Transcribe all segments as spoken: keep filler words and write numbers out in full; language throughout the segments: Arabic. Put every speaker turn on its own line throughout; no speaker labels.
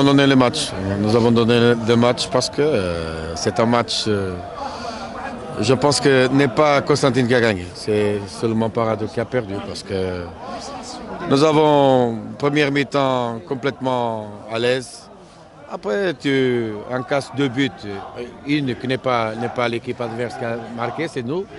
donné le match. Nous avons donné le match parce que euh, c'est un match, euh, je pense que n'est pas Constantine qui a gagné. C'est seulement Parado qui a perdu parce que nous avons première mi-temps complètement à l'aise. Après, tu encasses deux buts. Une qui n'est pas, n'est pas l'équipe adverse qui a marqué, c'est nous,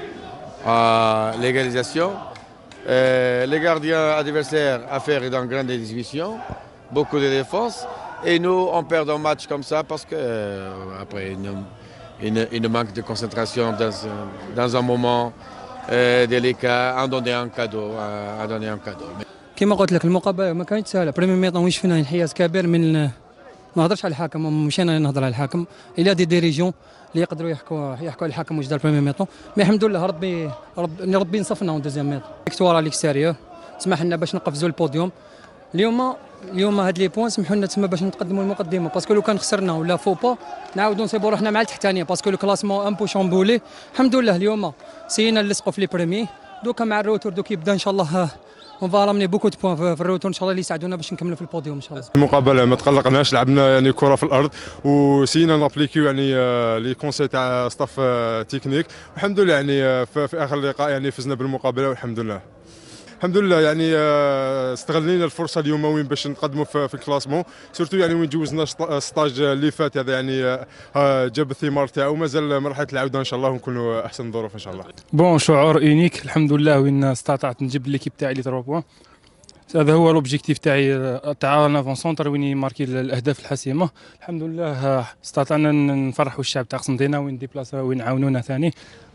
à l'égalisation. Euh, les gardiens adversaires à faire dans une grande exhibition, beaucoup de défense. Et nous, on perd un match comme ça parce que euh, après une, une, une manque de concentration dans, dans un moment euh, délicat, à donner un cadeau, à, à donner un cadeau.
كما قلت لك المقابله ما كانت سهله. بريمي ميطون وين شفنا انحياز كبير من ما نهضرش على الحكم، مشينا نهضر على الحكم. الى دي ديريجيون اللي يقدروا يحكوا يحكوا على الحكم واش دار بريمي ميطون، مي الحمد لله ربي ربي, ربي نصفنا اون دوزيام ميطون. فيكتوار على الاكستيريور سمح لنا باش نقفزوا البوديوم. اليوم اليوم هاد لي بوين سمحوا لنا تما باش نتقدموا المقدمه، باسكو لو كان خسرنا ولا فو با نعاودوا نصيبوا روحنا مع التحتانيه، باسكو الكلاسمون ان بو شامبولي. الحمد لله اليوم سينا نلصقوا في لي بريمي، دوكا مع الروتور دوك يبدا ان شاء الله اون فا رامني بوكو دو بوان في الروتور ان شاء الله اللي يساعدونا باش نكملوا في البوديوم ان شاء الله.
المقابله ما تقلقناش، لعبنا يعني كره في الارض وسينا نابليكيو يعني لي كونساي تاع ستاف تكنيك، والحمد لله يعني في اخر لقاء يعني فزنا بالمقابله والحمد لله. الحمد لله يعني استغلينا الفرصه اليوم وين باش نقدموا في الكلاسمون، سورتو يعني وين جوزنا ستاج اللي فات هذا يعني جاب الثمار تاعو، مازال مرحله العوده ان شاء الله ونكونوا احسن الظروف ان شاء الله.
بون شعور اونيك الحمد لله وين استطعت نجيب ليكيب تاعي لي ثلاثة بوان. هذا هو لوبجيكتيف تاعي تاع نافون سونتر وين ماركي الاهداف الحاسمه. الحمد لله استطعنا نفرحوا الشعب تاع قسنطينه وين ديبلاصا وين عاونونا ثاني.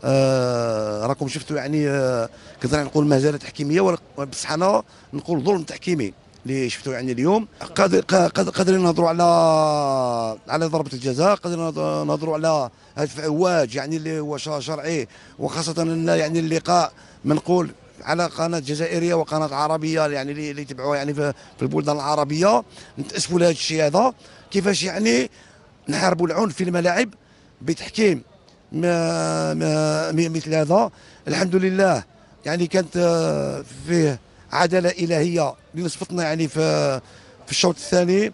آه راكم شفتوا يعني آه كنت نقول مهزله تحكيميه، بصح انا نقول ظلم تحكيمي اللي شفتوا يعني اليوم. قادر قادرين نهضروا على على ضربه الجزاء، قادرين نهضروا على هدف عواج يعني اللي هو شرعي، وخاصه ان يعني اللقاء منقول على قناه جزائريه وقناه عربيه يعني اللي يتبعوها يعني في البلدان العربيه. نتاسفوا لهذا الشيء هذا، كيفاش يعني نحاربوا العنف في الملاعب بتحكيم ما ما مثل هذا. الحمد لله يعني كانت فيه عداله الهيه اللي نصفتنا يعني في في الشوط الثاني.